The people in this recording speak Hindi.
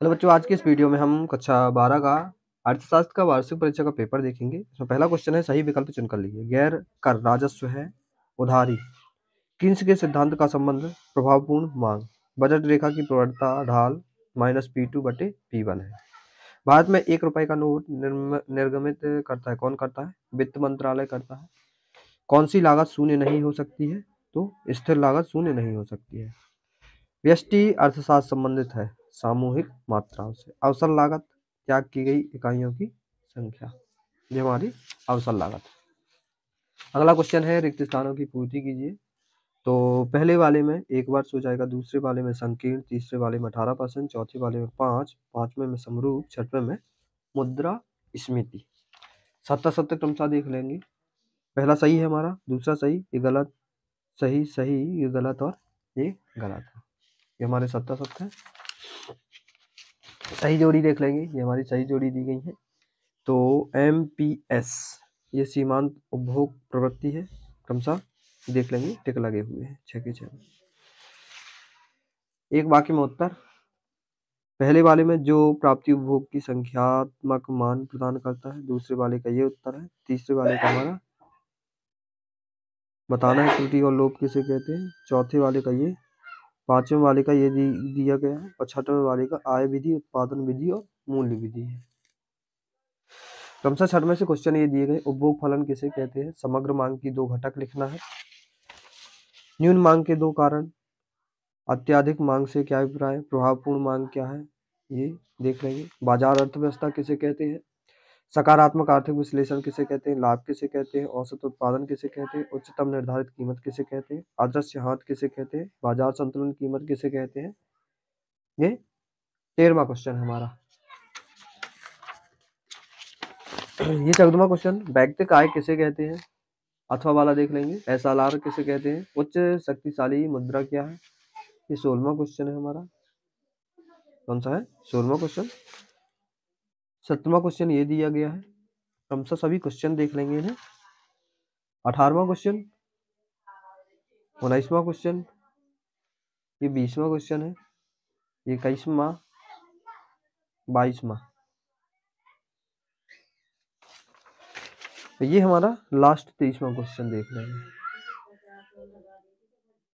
हेलो बच्चों, आज की इस वीडियो में हम कक्षा 12 का अर्थशास्त्र का वार्षिक परीक्षा का पेपर देखेंगे। इसमें पहला क्वेश्चन है, सही विकल्प चुनकर लीजिए। गैर कर राजस्व है उधारी, किन्स के सिद्धांत का संबंध प्रभावपूर्ण मांग, बजट रेखा की प्रवणता ढाल -P2/P1 है। भारत में 1 रुपए का नोट निर्गमित करता है, कौन करता है? वित्त मंत्रालय करता है। कौन सी लागत शून्य नहीं हो सकती है? तो स्थिर लागत शून्य नहीं हो सकती है। व्यष्टि अर्थशास्त्र संबंधित है सामूहिक मात्राओं से। अवसर लागत, त्याग की गई इकाइयों की संख्या, ये हमारी अवसर लागत। अगला क्वेश्चन है, रिक्त स्थानों की पूर्ति कीजिए। तो पहले वाले में 1 वर्ष हो जाएगा, दूसरे वाले में संकीर्ण, तीसरे वाले में 18%, चौथे वाले में 5, पांचवें में समरूप, छठवें में मुद्रा स्मृति। सत्ता सत्य क्रमशः देख लेंगे। पहला सही है हमारा, दूसरा सही, ये गलत, सही सही, ये गलत और ये गलत है। ये हमारे सत्ता सत्य है। सही जोड़ी देख लेंगे, ये हमारी सही जोड़ी दी गई है। तो MPS ये सीमांत उपभोग प्रवृत्ति है, क्रमशः देख लेंगे, टिक लगे हुए हैं 6 के 6। एक वाक्य में उत्तर, पहले वाले में जो प्राप्ति उपभोग की संख्यात्मक मान प्रदान करता है, दूसरे वाले का ये उत्तर है, तीसरे वाले का हमारा बताना है त्रुटि और लोप किसे कहते हैं, चौथे वाले का ये, पांचवें वाले का ये दिया गया है, और छठवें वाले का आय विधि, उत्पादन विधि और मूल्य विधि है। क्रमशः छठ में से क्वेश्चन ये दिए गए, उपभोग फलन किसे कहते हैं? समग्र मांग की 2 घटक लिखना है। न्यून मांग के 2 कारण, अत्याधिक मांग से क्या अभिप्राय, प्रभावपूर्ण मांग क्या है, ये देख लेंगे। बाजार अर्थव्यवस्था किसे कहते हैं? सकारात्मक आर्थिक विश्लेषण किसे कहते हैं? लाभ किसे कहते हैं? औसत उत्पादन किसे कहते हैं? उच्चतम निर्धारित कीमत किसे कहते हैं? आदर्श हाथ किसे कहते हैं? बाजार संतुलन कीमत किसे कहते हैं? ये 13वां क्वेश्चन है हमारा। ये 14वां क्वेश्चन, वैयक्तिक आय किसे कहते हैं? अथवा वाला देख लेंगे। SLR किसे कहते हैं? उच्च शक्तिशाली मुद्रा क्या है? ये 16वां क्वेश्चन है हमारा। कौन सा है? 16वां क्वेश्चन। 17वां क्वेश्चन ये दिया गया है, क्रमशः सभी क्वेश्चन देख लेंगे इन्हें। 18वां क्वेश्चन, 19वां क्वेश्चन, ये 20वां क्वेश्चन है, ये 21वां, 22वां। ये हमारा लास्ट 23वां क्वेश्चन देख लेंगे।